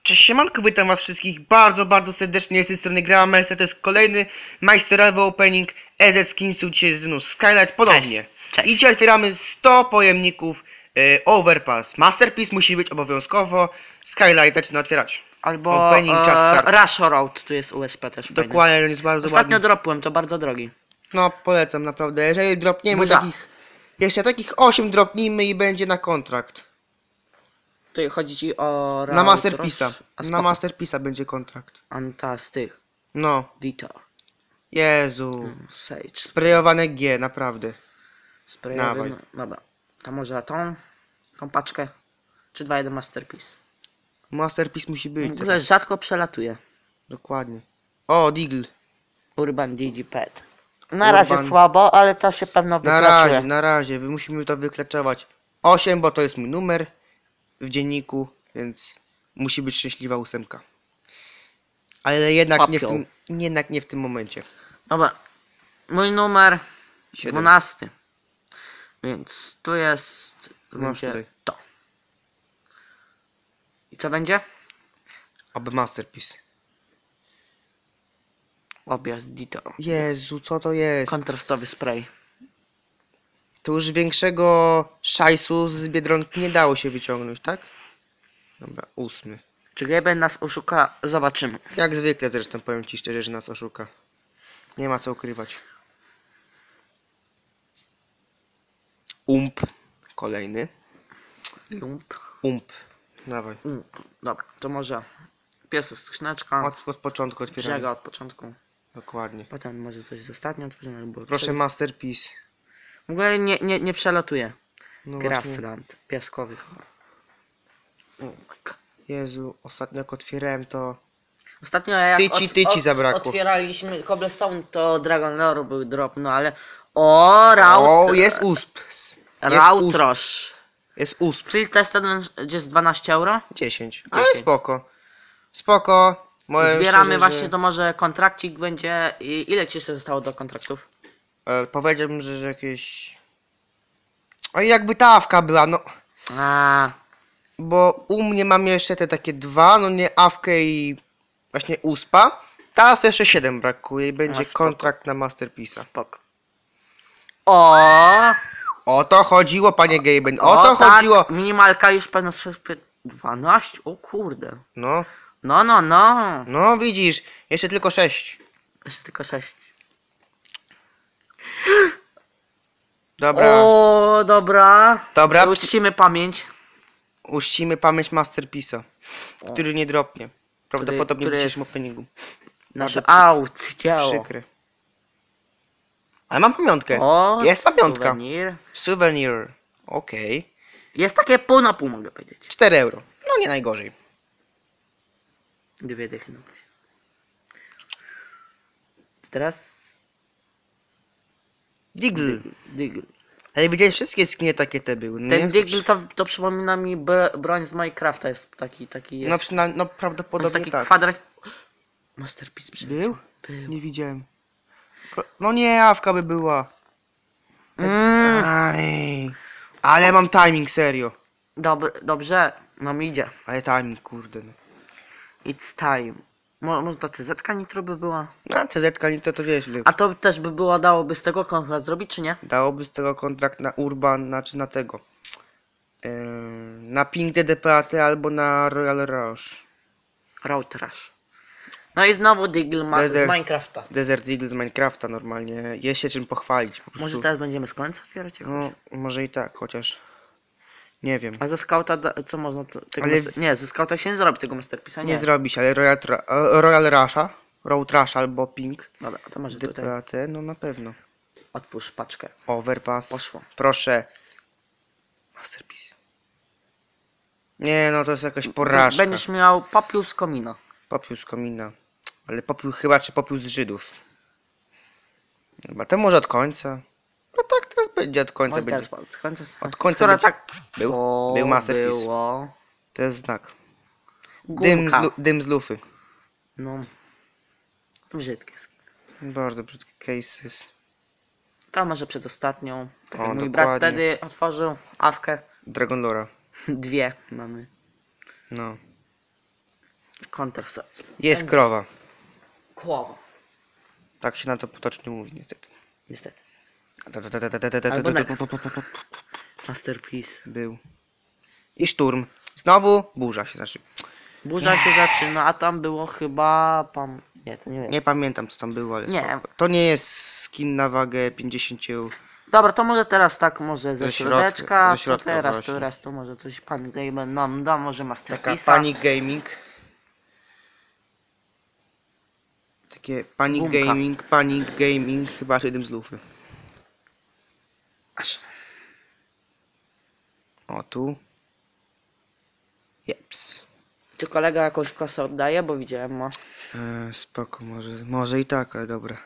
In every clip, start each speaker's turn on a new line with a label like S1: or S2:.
S1: Cześć siemanko, witam was wszystkich bardzo serdecznie z tej strony Gramaster. To jest kolejny majsterowy opening EZ Skinsów. Dzisiaj jest ze mną Skylight ponownie.
S2: Cześć.
S1: I dzisiaj otwieramy 100 pojemników Overpass. Masterpiece musi być obowiązkowo. Skylight zaczyna otwierać.
S2: Albo
S1: Opening, czas start.
S2: Rush Road, tu jest USP też fajny.
S1: Dokładnie, on jest bardzo
S2: Ostatnio
S1: ładny.
S2: dropłem, to bardzo drogi.
S1: No polecam naprawdę, jeżeli dropniemy
S2: Burza.
S1: jeszcze takich 8 dropnijmy i będzie na kontrakt.
S2: Tu chodzi ci o
S1: Na Masterpiece'a. Na
S2: spoko.
S1: Masterpiece'a będzie kontrakt.
S2: Fantastic.
S1: No,
S2: Dito.
S1: Jezu.
S2: Sage.
S1: Sprejowane G, naprawdę.
S2: Sprayowy.
S1: Dawaj.
S2: No, dobra. To może tą paczkę. Czy 2-1 Masterpiece.
S1: Masterpiece musi
S2: W
S1: być.
S2: ogóle rzadko przelatuje.
S1: Dokładnie. O, Deagle.
S2: Urban Digipad. Na razie
S1: Urban.
S2: słabo, ale to się pewno wyklaczuje.
S1: Na razie. Musimy to wykleczować. 8, bo to jest mój numer w dzienniku, więc musi być szczęśliwa 8. Ale jednak nie w tym momencie.
S2: Dobra. Mój numer
S1: 7.
S2: 12. Więc tu jest. Tu
S1: Masz
S2: będzie
S1: tutaj.
S2: to. I co będzie?
S1: Oby Masterpiece.
S2: Objazd Dito.
S1: Jezu, co to jest?
S2: Kontrastowy spray.
S1: To już większego szajsu z Biedronki nie dało się wyciągnąć, tak? Dobra, 8.
S2: Czy Gaben nas oszuka? Zobaczymy.
S1: Jak zwykle zresztą, powiem ci szczerze, że nas oszuka. Nie ma co ukrywać. Kolejny.
S2: Lump.
S1: Dawaj.
S2: Dobra, to może pies skrzyneczka.
S1: Od początku
S2: Z
S1: otwieramy.
S2: brzega od początku.
S1: Dokładnie.
S2: Potem może coś z ostatnio otworzymy. Albo
S1: Proszę, Masterpiece.
S2: W ogóle nie przelatuje.
S1: No właśnie.
S2: Grassland. Piaskowy chyba. Oh my god.
S1: Jezu, ostatnio jak otwierałem to...
S2: Ostatnio jak
S1: Tyci zabrakło.
S2: otwieraliśmy Cobblestone, to Dragon Lore był drop, no ale... O, Raut...
S1: O, jest USP.
S2: Rautrosz.
S1: Jest USP.
S2: Field test gdzie jest 12 euro?
S1: 10. Ale spoko. Spoko.
S2: Zbieramy
S1: Szczerze,
S2: właśnie,
S1: że...
S2: to może kontrakcik będzie... Ile ci jeszcze zostało do kontraktów?
S1: Powiedziałbym, że jakieś... O, jakby ta awka była, no...
S2: A,
S1: Bo u mnie mam jeszcze te takie dwa, no nie awkę i właśnie USPa. Teraz jeszcze 7 brakuje i będzie
S2: spoko.
S1: kontrakt na Masterpiece'a.
S2: spoko. O,
S1: O to chodziło, panie Gaben, o to
S2: tak,
S1: chodziło.
S2: minimalka już pewno 12, o kurde.
S1: No,
S2: No.
S1: widzisz, jeszcze tylko 6.
S2: Jeszcze tylko 6.
S1: Dobra,
S2: O, dobra.
S1: Dobra.
S2: Uczcimy pamięć.
S1: uczcimy pamięć Masterpiece'a, który nie dropnie. Prawdopodobnie w
S2: który
S1: dzisiejszym
S2: jest-
S1: openingu.
S2: Nasze
S1: Bardzo
S2: dzieło.
S1: przykre. Ale mam pamiątkę.
S2: O,
S1: Jest pamiątka.
S2: Suwenir.
S1: Souvenir. Okej.
S2: Jest takie pół na pół, mogę powiedzieć.
S1: 4 euro. No nie najgorzej.
S2: 2 dychy na plusie. Teraz...
S1: Diggle.
S2: Diggle.
S1: Ale widziałeś, wszystkie skinie takie te były. No
S2: Ten
S1: nie?
S2: Diggle to przypomina mi broń z Minecrafta, jest taki jest.
S1: No przynajmniej, no
S2: On jest
S1: prawdopodobnie
S2: taki
S1: tak.
S2: kwadrat... Masterpiece przecież.
S1: Był?
S2: Był.
S1: Nie widziałem. No nie, awka by była. Aj. Ale mam timing, serio.
S2: Dobrze, nam idzie.
S1: Ale timing, kurde. No.
S2: It's time. Może ta CZ nitro by była?
S1: A CZ-ka nie to wiesz,
S2: A to też by było, dałoby z tego kontrakt zrobić, czy nie?
S1: dałoby z tego kontrakt na Urban, znaczy na tego. Na Pink DDPAT albo na Royal Rush.
S2: Road Rush. No i znowu Diggle z
S1: Desert.
S2: Minecrafta.
S1: Desert Eagle z Minecrafta normalnie. Jest się czym pochwalić po prostu.
S2: Może teraz będziemy z końca otwierać?
S1: No, może i tak, chociaż... Nie wiem.
S2: A ze Scouta co można? Tego
S1: Ale
S2: Nie, ze Scouta się nie zrobi tego Masterpiece'a,
S1: Nie
S2: nie.
S1: zrobi się, ale Royal Rusha, Road Rush albo Pink
S2: Dobra, to może tutaj
S1: DPAT, no na pewno.
S2: otwórz paczkę.
S1: Overpass.
S2: Poszło.
S1: Proszę. Masterpiece. Nie, no to jest jakaś porażka.
S2: Będziesz miał popiół z komina.
S1: Popiół z komina. Ale popiół chyba, czy popiół z Żydów. Chyba to może od końca. No tak, teraz będzie od końca.
S2: Może
S1: Będzie.
S2: teraz od końca.
S1: Od końca
S2: Skoro
S1: będzie.
S2: tak
S1: Był Masterpiece.
S2: było.
S1: To jest znak.
S2: Gumka.
S1: Dym z lufy.
S2: No. To brzydkie.
S1: Bardzo brzydkie cases.
S2: To może przedostatnią. Tak
S1: O,
S2: jak mój
S1: dokładnie.
S2: brat wtedy otworzył awkę.
S1: Dragon Lora.
S2: 2 mamy.
S1: No.
S2: Kontekst.
S1: Jest krowa.
S2: Kłowo.
S1: Tak się na to potocznie mówi, niestety.
S2: Niestety. Albo Masterpiece.
S1: Był. I szturm. Znowu burza się znaczy.
S2: Burza się zaczyna, a tam było chyba... Nie, to nie wiem.
S1: Nie pamiętam co tam było, ale
S2: Nie.
S1: spoko. To nie jest skin na wagę 50.
S2: Dobra, to może teraz tak, może ze środeczka,
S1: ze środka
S2: to
S1: właśnie.
S2: teraz to może coś pan Gamer nam da, może
S1: Taka
S2: Masterpiece'a.
S1: Panic Gaming. Takie
S2: Gumka.
S1: Panic Gaming, chyba jeden z lufy.
S2: Aż.
S1: O tu. Jeps.
S2: Czy kolega jakąś kosę oddaje, bo widziałem ma.
S1: Spoko, może i tak, ale dobra.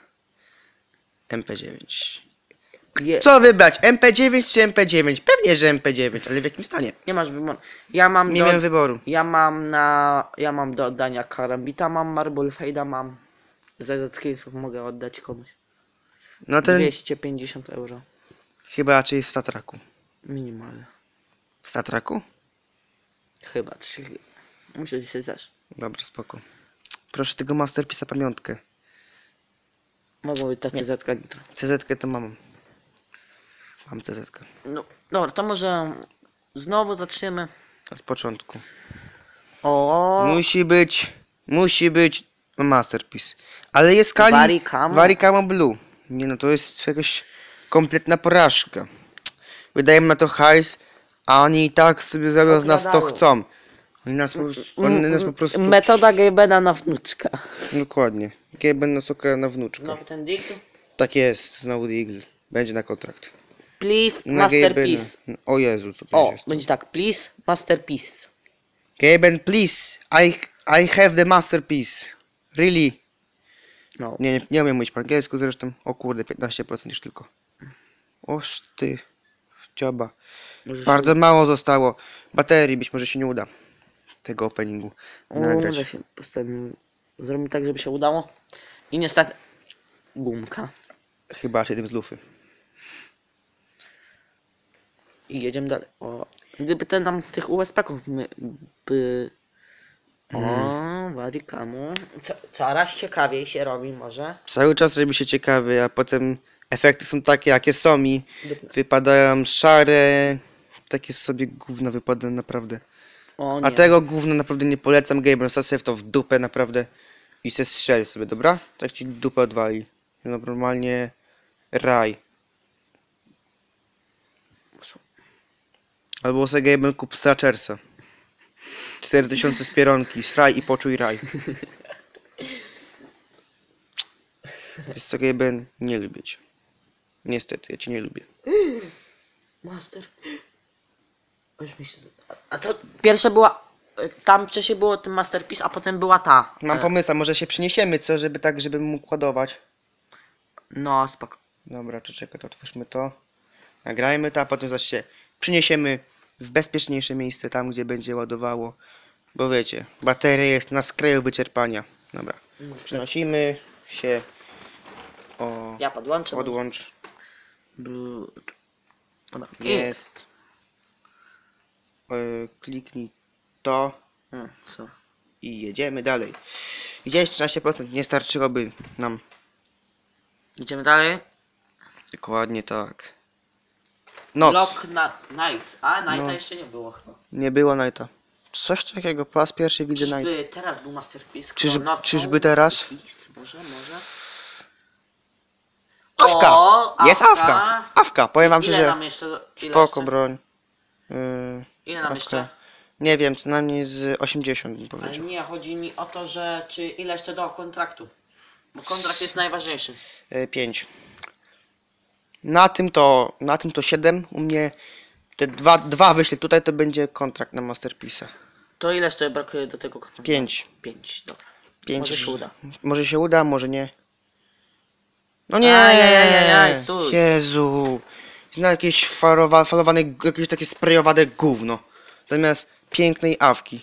S1: MP9.
S2: Je...
S1: Co wybrać? MP9 czy MP9? Pewnie, że MP9, ale w jakim stanie?
S2: Nie masz wyboru. Ja mam
S1: Nie miałem wyboru.
S2: Ja mam do oddania Karambita, mam Marble Fade'a, mam ZZ Skillsów mogę oddać komuś.
S1: No ten
S2: 250 euro.
S1: chyba raczej w Statraku.
S2: Minimalnie.
S1: W Statraku?
S2: Chyba 3. Muszę dzisiaj zesz.
S1: Dobra, spoko. Proszę tego Masterpiece'a pamiątkę.
S2: Mogą być ta CZ-ka nitro.
S1: CZ-kę to mam. Mam CZ-kę.
S2: No, dobra, to może znowu zaczniemy.
S1: Od początku.
S2: O,
S1: Musi być Masterpiece. Ale jest skali
S2: Varicamo.
S1: Varicamo Blue. Nie no, to jest jakaś kompletna porażka. Wydają na to hajs, a oni i tak sobie zrobią z nas co
S2: Okradają.
S1: chcą. Oni nas po prostu...
S2: Metoda Gabena na wnuczka.
S1: Dokładnie. Gaben nas okrada na wnuczka.
S2: Znowu ten dick.
S1: Tak jest, znowu Deagle. Będzie na kontrakt.
S2: Please,
S1: Na
S2: Masterpiece.
S1: Gabena. O Jezu, co to
S2: O,
S1: jest?
S2: będzie tak, please, Masterpiece.
S1: Gaben, please. I have the Masterpiece. Really?
S2: No.
S1: Nie umiem mówić po angielsku zresztą. O kurde, 15% już tylko. Oż ty. Wcioba.
S2: Może
S1: Bardzo mało zostało. Baterii być może się nie uda. Tego openingu nagrać.
S2: Uda się postawimy. Zrobimy tak, żeby się udało. I niestety gumka.
S1: Chyba aż jeden z lufy.
S2: I jedziemy dalej. O, gdyby ten tam tych USP-ków by... O, Varicamo. Coraz ciekawiej się robi może.
S1: Cały czas robi się ciekawy, a potem efekty są takie jakie są i wypadają szare. Takie sobie gówno wypadają naprawdę.
S2: O nie.
S1: A tego gówna naprawdę nie polecam. Gaben, wsadź sobie w to w dupę naprawdę i se strzel sobie, dobra? Tak ci dupę odwali. No normalnie raj. Albo sobie Gaben kup Strachersa. 4000 z pieronki. Sraj i poczuj raj. Jest co, Gaben? Nie lubię cię. Niestety, ja cię nie lubię.
S2: Master. Weź mi się... A to pierwsze była... Tam wcześniej było ten Masterpiece, a potem była ta.
S1: Mam pomysł, a może się przeniesiemy, co? Żeby tak, żebym mógł ładować.
S2: No, spoko.
S1: Dobra, to czekaj, to otwórzmy to. Nagrajmy to, a potem zaś się przeniesiemy w bezpieczniejsze miejsce, tam gdzie będzie ładowało. Bo wiecie, bateria jest na skraju wyczerpania. Dobra, przenosimy się. O,
S2: Ja podłączę.
S1: odłącz.
S2: Dobra.
S1: Jest. Kliknij to
S2: Sorry.
S1: i jedziemy dalej. Widziałeś, 13% nie starczyłoby nam.
S2: Idziemy dalej.
S1: Dokładnie tak. Noc.
S2: Lock na Night. A, Nighta
S1: No.
S2: jeszcze nie było chyba.
S1: Nie było Nighta. Coś takiego, po raz pierwszy widzę Night.
S2: Czyżby teraz był Masterpiece?
S1: Czyżby teraz?
S2: Może.
S1: Awka!
S2: O,
S1: Jest Awka! Awka, powiem wam
S2: Ile
S1: szczerze.
S2: nam jeszcze? Ile
S1: Spoko
S2: jeszcze?
S1: broń.
S2: Ile nam jeszcze?
S1: Nie wiem, co najmniej z 80 bym
S2: Ale
S1: powiedział.
S2: nie, chodzi mi o to, że czy ile jeszcze do kontraktu. Bo kontrakt jest najważniejszy.
S1: 5. Na tym to 7. U mnie te dwa wyślę tutaj, to będzie kontrakt na Masterpiece'a.
S2: To ile jeszcze brakuje do tego kontraktu?
S1: 5.
S2: 5, dobra.
S1: 5.
S2: Może się uda.
S1: Może się uda, może nie. No nie!
S2: Ajajajajaj, stój.
S1: Jezu! Na jakieś falowane, jakieś takie sprayowane gówno. Zamiast pięknej awki.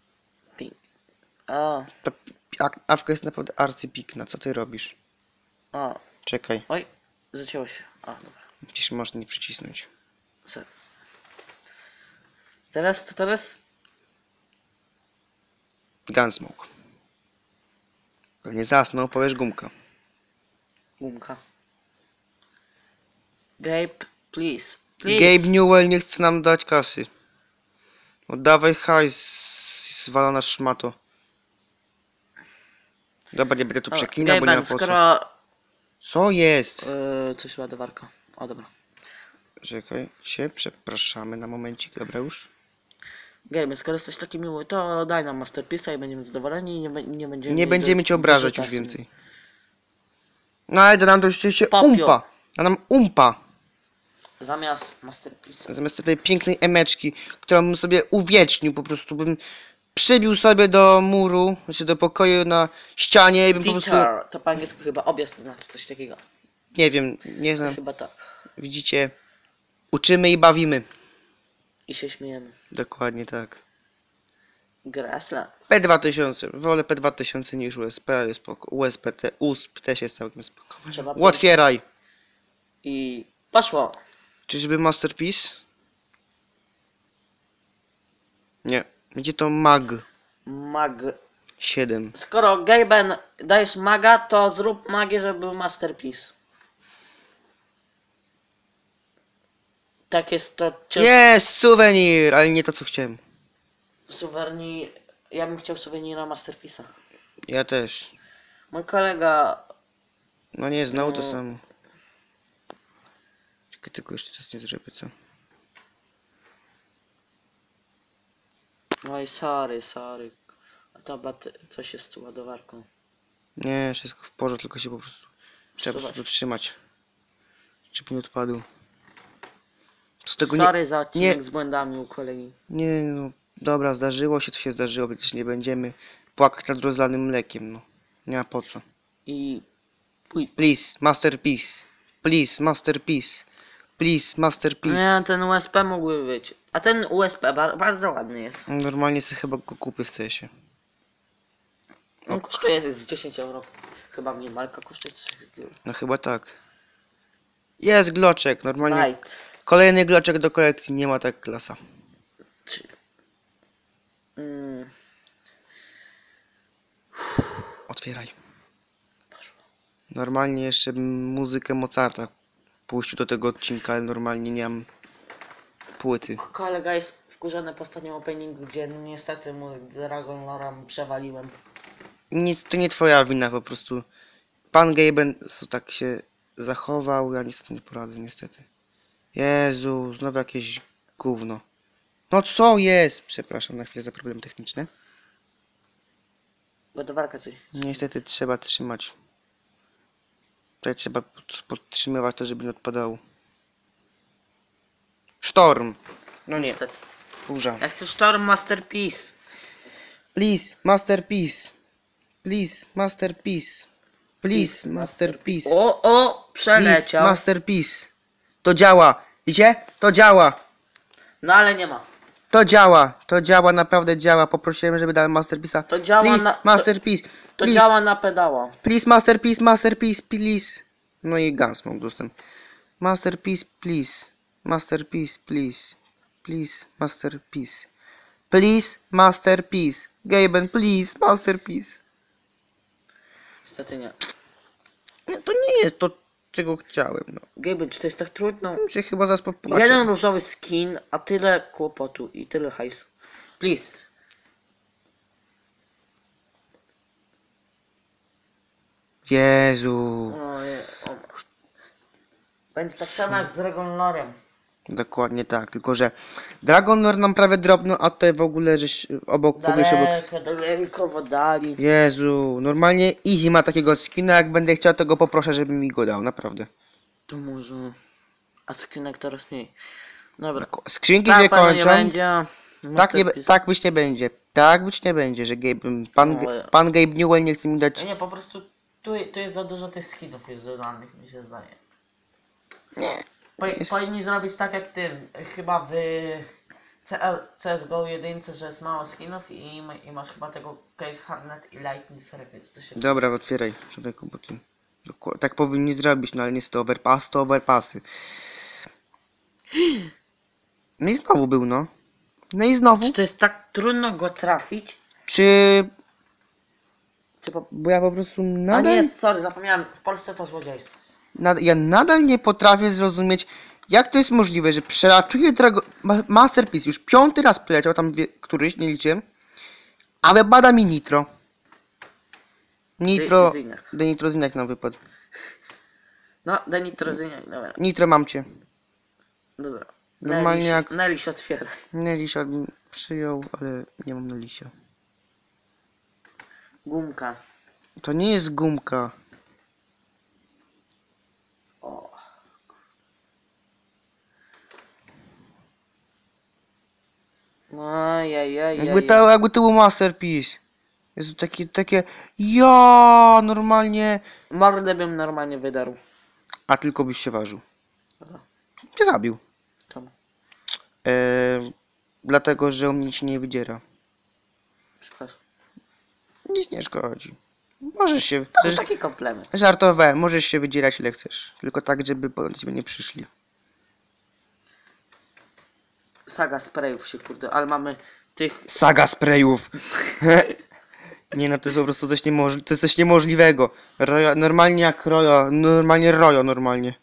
S2: O,
S1: Ta awka jest naprawdę arcypikna. Co ty robisz?
S2: o.
S1: Czekaj.
S2: Oj, zacięło się. A, dobra.
S1: Przecież można nie przycisnąć.
S2: Sorry. Teraz.
S1: Gunsmoke. Pewnie zasnął, powiesz gumka.
S2: Gumka. Gabe, please.
S1: Gabe Newell nie chce nam dać kasy. Oddawaj hajs, zwalona szmato. Dobra, nie będę tu przeklinał, bo nie ma po co.
S2: skoro...
S1: Co jest?
S2: Coś ładowarka. O, dobra.
S1: Czekajcie, przepraszamy na momencik, dobra już.
S2: Gabe, skoro jesteś taki miły, to daj nam Masterpiece'a i będziemy zadowoleni i nie będziemy...
S1: Nie będziemy cię obrażać już
S2: kasy.
S1: więcej. No ale da nam to rzeczywiście
S2: Popio.
S1: umpa. Da nam umpa.
S2: Zamiast Masterpiece'a.
S1: Zamiast tej pięknej emeczki, którą bym sobie uwiecznił, po prostu bym przybił sobie do muru, znaczy do pokoju na ścianie i bym po prostu...
S2: Teacher, to po angielsku chyba objazd znaczy coś takiego.
S1: Nie wiem, nie znam.
S2: Chyba tak.
S1: Widzicie, uczymy i bawimy.
S2: I się śmiejemy.
S1: Dokładnie tak.
S2: Grassland.
S1: P2000, wolę P2000 niż USP, ale spoko. USP też jest całkiem spoko.
S2: Trzeba
S1: Otwieraj!
S2: I poszło.
S1: Czyżby Masterpiece? Nie. Będzie to Mag
S2: Mag.
S1: 7.
S2: Skoro Gaben dajesz maga, to zrób magię, żeby był Masterpiece. Tak jest to
S1: Jest! Suwenir! Ale nie to co chciałem.
S2: Suwenir. Ja bym chciał suwenira Masterpiece'a.
S1: Ja też.
S2: Mój kolega.
S1: No nie, znowu to samo. Czekaj, tylko jeszcze coś nie zrobię, co?
S2: Oj, sorry. A to coś jest z ładowarką.
S1: Nie, wszystko w porządku, tylko się po prostu... Trzeba po prostu trzymać. Żeby nie odpadł. Z tego
S2: Sorry za odcinek
S1: nie-
S2: z błędami u kolegi.
S1: Nie, no dobra, zdarzyło się, to się zdarzyło, przecież nie będziemy płakać nad rozlanym mlekiem, no. Nie ma po co.
S2: I
S1: Please, Masterpiece. Please, Masterpiece. Please, Masterpiece.
S2: nie, ten USP mógłby być. A ten USP bardzo ładny jest.
S1: Normalnie sobie chyba go kupię w CS-ie.
S2: On kosztuje z 10 euro. Chyba minimalka kosztuje 3 euro.
S1: No chyba tak. Jest gloczek, normalnie.
S2: Light.
S1: Kolejny gloczek do kolekcji, nie ma tak klasa. Otwieraj. Normalnie jeszcze bym muzykę Mozarta puścił do tego odcinka, ale normalnie nie mam płyty.
S2: Kolega jest wkurzony po ostatnim openingu, gdzie no niestety mu Dragon Lora przewaliłem.
S1: Nic, to nie twoja wina po prostu. Pan Gaben tak się zachował, ja niestety nie poradzę, niestety. Jezu, znowu jakieś gówno. No co jest? Przepraszam na chwilę za problemy techniczne.
S2: Ładowarka coś.
S1: Niestety trzeba trzymać. Tutaj trzeba podtrzymywać to, żeby nie odpadało. Sztorm. No nie,
S2: Niestety.
S1: burza.
S2: Ja chcę Storm Masterpiece.
S1: Please, Masterpiece. Please, Masterpiece. Please, Masterpiece.
S2: O,
S1: Please,
S2: przeleciał.
S1: Masterpiece. To działa. Idzie? To działa.
S2: No ale nie ma.
S1: To działa, naprawdę działa. Poprosiłem, żeby dał Masterpiece'a.
S2: To działa
S1: Please,
S2: na-
S1: Masterpiece.
S2: To
S1: Please,
S2: działa na pedała.
S1: please, Masterpiece, Masterpiece, please. No i Gunsmoke dostęp. Masterpiece, please. Masterpiece, please. Please, Masterpiece. Please, Masterpiece. Gaben, please, Masterpiece.
S2: Niestety nie.
S1: No to nie jest to, czego chciałem, no.
S2: Gaben, czy to jest tak trudno?
S1: Się chyba zaraz popłaczę.
S2: Jeden różowy skin, a tyle kłopotu i tyle hajsu. Please.
S1: Jezu.
S2: Będzie tak samo jak z Dragon Lorem.
S1: Dokładnie tak, tylko że Dragon Lore nam prawie drobno, a tutaj w ogóle żeś obok, w ogóle się obok...
S2: Daleko dali.
S1: Jezu, normalnie Easy ma takiego skina, jak będę chciał, to go poproszę, żeby mi go dał, naprawdę.
S2: To może... A skinek coraz mniej. Dobra.
S1: Skrzynki
S2: Tak,
S1: się
S2: panu nie
S1: kończą.
S2: będzie.
S1: Tak być nie będzie. Tak być nie będzie, że pan Gabe Newell nie chce mi dać...
S2: Nie, po prostu tu jest za dużo tych skinów jest dodanych, mi się zdaje. Powinni zrobić tak jak ty, chyba w CSGO 1, że jest mało skinów i masz chyba tego Case Harnet i Lightning Strike, czy coś się...
S1: Dobra, otwieraj, człowieku, bo ty... Tak powinni zrobić, no ale niestety overpass to overpassy. No i znowu był, no. No i znowu.
S2: Czy to jest tak trudno go trafić?
S1: Czy...
S2: Czy po...
S1: Bo ja po prostu
S2: A
S1: nadal...
S2: nie, sorry, zapomniałem. W Polsce to złodziejstwo.
S1: Ja nadal nie potrafię zrozumieć, jak to jest możliwe, że przelatuje Masterpiece. Już 5. raz poleciał, tam któryś, nie liczyłem. A wypada mi Nitro. Nitro...
S2: Zyniak.
S1: Denitrozyniak nam wypadł.
S2: No, denitrozyniak, dobra.
S1: Nitro mam cię.
S2: Dobra.
S1: Normalnie jak...
S2: Neliś otwiera.
S1: Nelisia bym przyjął, ale nie mam Nelisia.
S2: Gumka.
S1: To nie jest gumka.
S2: O.
S1: Jakby to był Masterpiece. Jest takie... Ja normalnie...
S2: Mordę bym normalnie wydarł.
S1: A tylko byś się ważył.
S2: Dobra.
S1: Cię zabił.
S2: Czemu?
S1: Dlatego, że u mnie się nie wydziera.
S2: Przepraszam.
S1: Nic nie szkodzi. Możesz się...
S2: To był taki komplement.
S1: Żartowałem. Możesz się wydzierać ile chcesz. Tylko tak, żeby po ciebie nie przyszli.
S2: Saga sprayów się kurde, ale mamy tych...
S1: Saga sprayów. Nie no, to jest po prostu coś niemożliwego. Rojo, normalnie jak Rojo. Normalnie.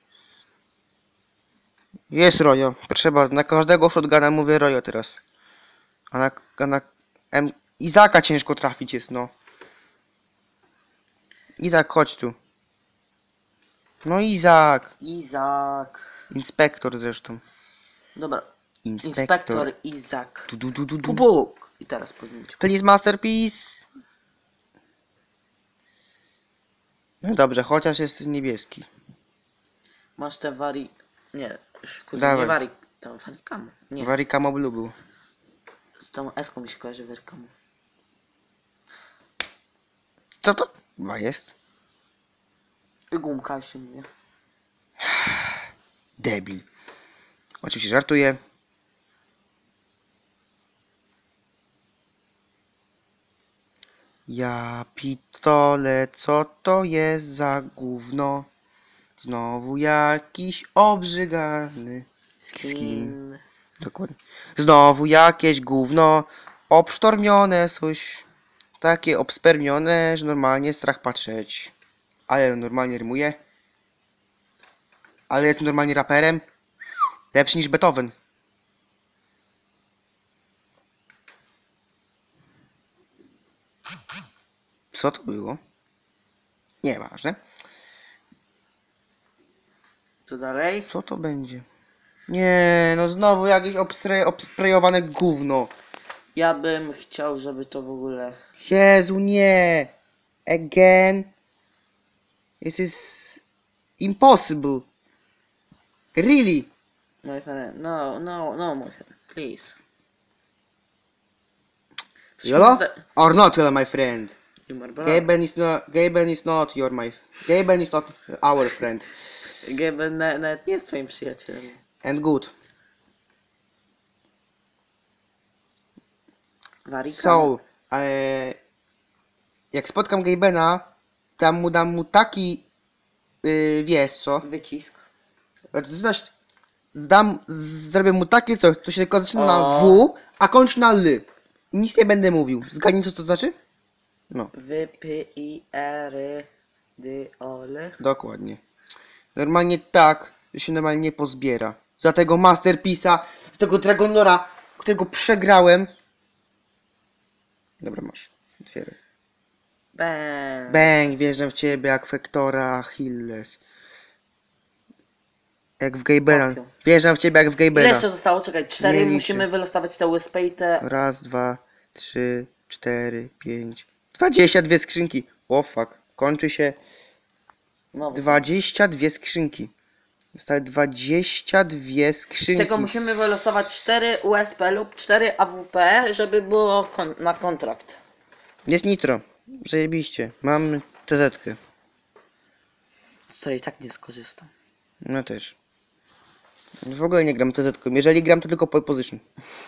S1: Jest Rojo. Proszę bardzo, na każdego shotguna mówię Rojo teraz. A na Izaka ciężko trafić jest, no. Izak, chodź tu. No Izak.
S2: Izak.
S1: Inspektor zresztą.
S2: Dobra.
S1: Inspektor.
S2: Inspektor Izak.
S1: Du.
S2: Bubuk. I teraz powinien być.
S1: Please Masterpiece. No dobrze, chociaż jest niebieski.
S2: Masz te wari... Nie, kurde,
S1: Dawaj.
S2: nie wari... Tam warikamu. Nie,
S1: Warikamo Blue był.
S2: z tą eską mi się kojarzy warikamu.
S1: Co to chyba jest?
S2: I gumka jeszcze mówię.
S1: Debil. Oczywiście żartuję. Ja pitole, co to jest za gówno? Znowu jakiś obrzygany skin. Dokładnie. Znowu jakieś gówno obsztormione coś. Takie obspermione, że normalnie strach patrzeć. Ale normalnie rymuje. Ale jestem normalnie raperem. Lepszy niż Beethoven. Co to było? Nieważne.
S2: Co dalej?
S1: Co to będzie? Nie, no znowu jakieś obsprejowane gówno.
S2: Ja bym chciał, żeby to w ogóle...
S1: Jezu, nie. Again. This is impossible. Really?
S2: My friend, no, my friend, please.
S1: Yellow or not yellow, my friend?
S2: Gaben
S1: Gaben is not our friend.
S2: nawet nie jest twoim przyjacielem.
S1: And good.
S2: Warika?
S1: So, jak spotkam Gabena, to dam mu taki, wiesz co?
S2: Wycisk.
S1: Znaczy, zrobię mu takie coś, co się tylko zaczyna na
S2: O.
S1: W, a kończy na L. Nic nie będę mówił. Zgadnij, co to znaczy? No,
S2: Wypierdole.
S1: dokładnie. Normalnie tak, że się normalnie nie pozbiera. Za tego Masterpiece'a, z tego Dragonlora, którego przegrałem. Dobra, masz. Otwieraj.
S2: Bang.
S1: Bang, wjeżdżam w ciebie jak Fektora Achilles. Jak w Gabena.
S2: Papią.
S1: Wjeżdżam w ciebie jak w
S2: Ile
S1: Gabena.
S2: jeszcze zostało? Czekaj, 4.
S1: Nie liczę.
S2: Musimy wylosować te USP i te...
S1: Raz, 2, 3, 4, 5. 22 skrzynki. O fuck. Kończy się.
S2: No,
S1: 22 skrzynki. Zostały 22
S2: z
S1: skrzynki.
S2: tego musimy wylosować 4 USP lub 4 AWP, żeby było na kontrakt.
S1: Jest nitro. Zajebiście. Mam TZ-kę.
S2: Co i tak nie skorzystam.
S1: No też. W ogóle nie gram TZ-ką. Jeżeli gram, to tylko pole position.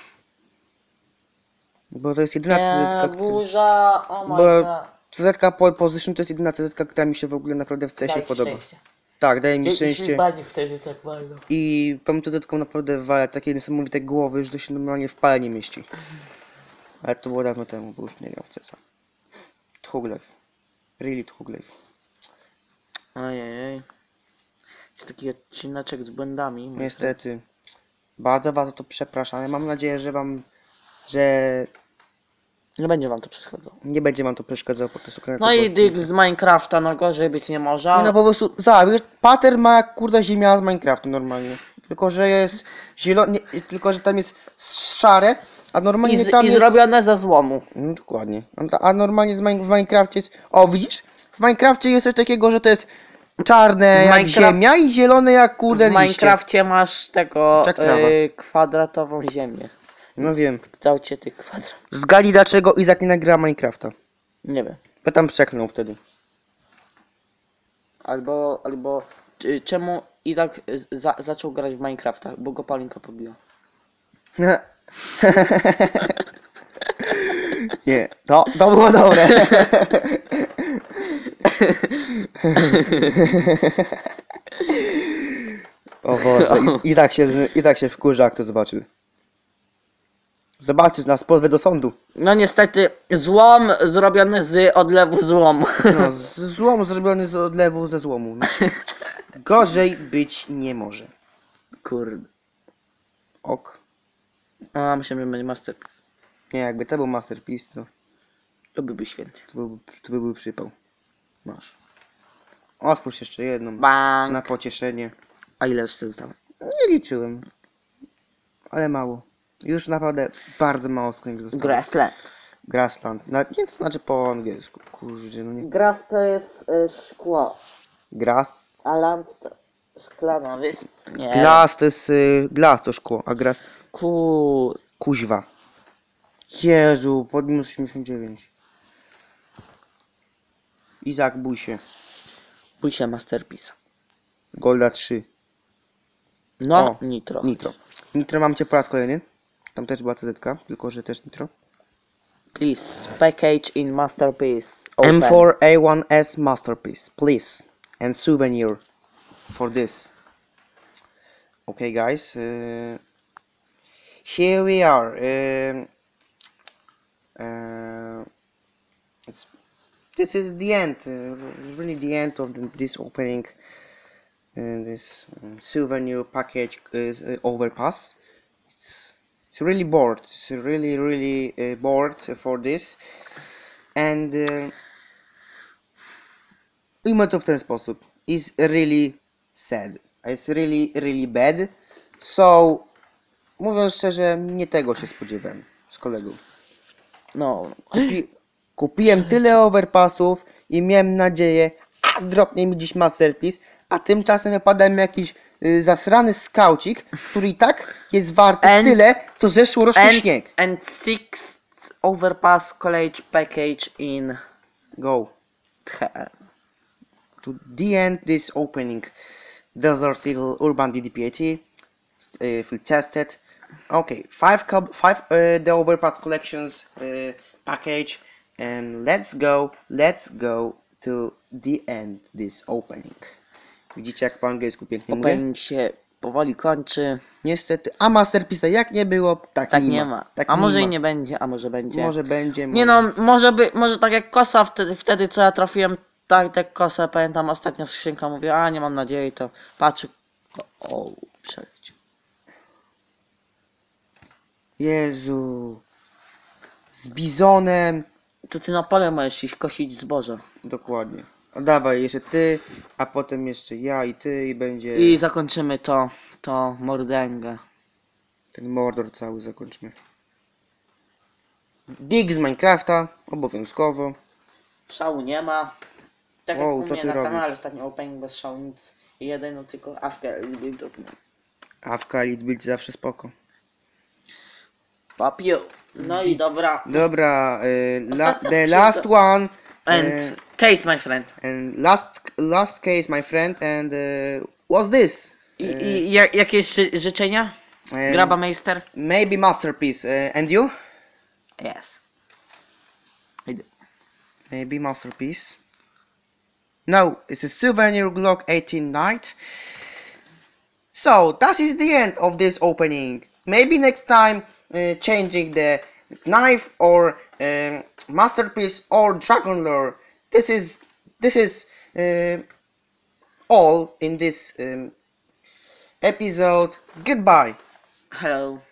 S1: Bo to jest jedyna TZ-ka,
S2: burza, oh my
S1: Bo
S2: god.
S1: TZ-ka pole position to jest jedyna TZ-ka, która mi się w ogóle naprawdę w CS-ie
S2: Daj ci
S1: podoba.
S2: szczęście.
S1: Tak, daje mi szczęście.
S2: Bani wtedy tak walno.
S1: I tą TZ-ką naprawdę wala takie niesamowite głowy, że to się normalnie w pale nie mieści. Ale to było dawno temu, bo już nie grał w CESa. Tchuglew. Really Tchuglew.
S2: Ojej. Jest taki odcineczek z błędami. myślę.
S1: Niestety. Bardzo was o to przepraszam. Mam nadzieję, że
S2: Nie będzie wam to przeszkadzało.
S1: nie będzie wam to przeszkadzało podczas oglądania
S2: No
S1: tego
S2: i
S1: odcinka.
S2: Dig z Minecrafta, no gorzej być nie może.
S1: Nie no, po prostu, wiesz, pattern ma jak kurde ziemia z Minecraftu normalnie. Tylko, że jest zielony, tylko, że tam jest szare, a normalnie tam
S2: I
S1: jest...
S2: zrobione ze złomu.
S1: No, dokładnie. A normalnie w Minecrafcie jest... O, widzisz? W Minecrafcie jest coś takiego, że to jest czarne jak
S2: Minecraft-
S1: ziemia i zielone jak kurde
S2: W
S1: liście.
S2: Minecrafcie masz tego
S1: Jak trawa.
S2: kwadratową ziemię.
S1: No wiem.
S2: W kształcie tych kwadratów.
S1: Zgadnij dlaczego Izak nie nagra Minecrafta.
S2: Nie wiem.
S1: Bo tam przeklnął wtedy.
S2: Albo czemu Izak zaczął grać w Minecrafta? Bo go Paulinka pobiła.
S1: Nie, to było dobre. O Boże, i tak się wkurza, jak to zobaczył. Zobaczysz, nas pozwę do sądu.
S2: No niestety, złom zrobiony z odlewu złomu.
S1: No, złom zrobiony z odlewu ze złomu. No. Gorzej być nie może.
S2: Kurde.
S1: Ok.
S2: A myślę, że będzie masterpiece.
S1: Nie, jakby to był masterpiece,
S2: To by był świetnie.
S1: to by był przypał. Masz. Otwórz jeszcze jedną.
S2: Bang.
S1: Na pocieszenie.
S2: A ile jeszcze zostało?
S1: Nie liczyłem. Ale mało. Już naprawdę bardzo mało sklepów zostało.
S2: Grassland.
S1: Grassland. Nie, to znaczy po angielsku. Kurde, no nie.
S2: Grass to jest szkło,
S1: Grass.
S2: a land to szklana wyspa. Nie.
S1: Glass to jest... glass to szkło, a grass... Kuźwa. Jezu, pod minus 89. Izak, bój się.
S2: Bój się masterpiece.
S1: Golda 3.
S2: No,
S1: O,
S2: nitro.
S1: Nitro. Nitro mam cię po raz kolejny. Tam też była CZ, tylko że też Nitro.
S2: Please, package in masterpiece. Open.
S1: M4A1S Masterpiece, please. And souvenir for this. Okay, guys. Here we are. This is the end. Really the end of this opening. This souvenir package is overpass. It's really bored. It's really bored for this. And ujmę to w ten sposób. It's really sad. It's really bad. So, mówiąc szczerze, nie tego się spodziewałem z kolegą.
S2: No.
S1: Kupiłem tyle overpassów i miałem nadzieję, a dropnie mi dziś masterpiece, a tymczasem wypada mi jakiś zasrany skaucik, który i tak jest warty tyle, co zeszłoroczny śnieg.
S2: And sixth overpass college package in
S1: Go. To the end this opening. Desert Eagle Urban DDPAT. Field tested. Okay, five the overpass collections package, and let's go to the end this opening. Widzicie, jak po angielsku pięknie mówię?
S2: opening się powoli kończy.
S1: Niestety, a masterpiece'a jak nie było, tak
S2: Nie ma.
S1: Tak
S2: A może
S1: nie
S2: i
S1: ma.
S2: nie będzie, a może będzie.
S1: Może będzie.
S2: Nie no, może tak jak Kosa wtedy co ja trafiłem, tak Kosa, pamiętam ostatnia skrzynka, mówię, a nie mam nadziei, to patrzę. O, przejdź.
S1: Jezu. Z bizonem.
S2: To ty na pole możesz iść kosić zboże.
S1: Dokładnie. A dawaj, jeszcze ty, a potem jeszcze ja i ty i będzie
S2: I zakończymy to mordęgę.
S1: ten mordor cały zakończmy. Dig z Minecrafta, obowiązkowo.
S2: Szału nie ma. Tak
S1: O,
S2: jak u
S1: co
S2: mnie
S1: ty
S2: na
S1: robisz?
S2: kanale ostatnio opening bez szału nic. Jedyną tylko awkę drobną.
S1: A w Kali być zawsze spoko.
S2: Papiu. No i dobra.
S1: Dobra,
S2: Ostatnia
S1: the
S2: skrzynka.
S1: last one.
S2: And case my friend.
S1: And last case, my friend, and what's this?
S2: I jakieś życzenia?
S1: And
S2: Graba Meister?
S1: Maybe masterpiece. And you?
S2: Yes. I do.
S1: Maybe masterpiece. No, it's a souvenir Glock 18 Night. So that is the end of this opening. Maybe next time changing the knife or masterpiece or dragon lore. This is all in this episode. Goodbye.
S2: Hello.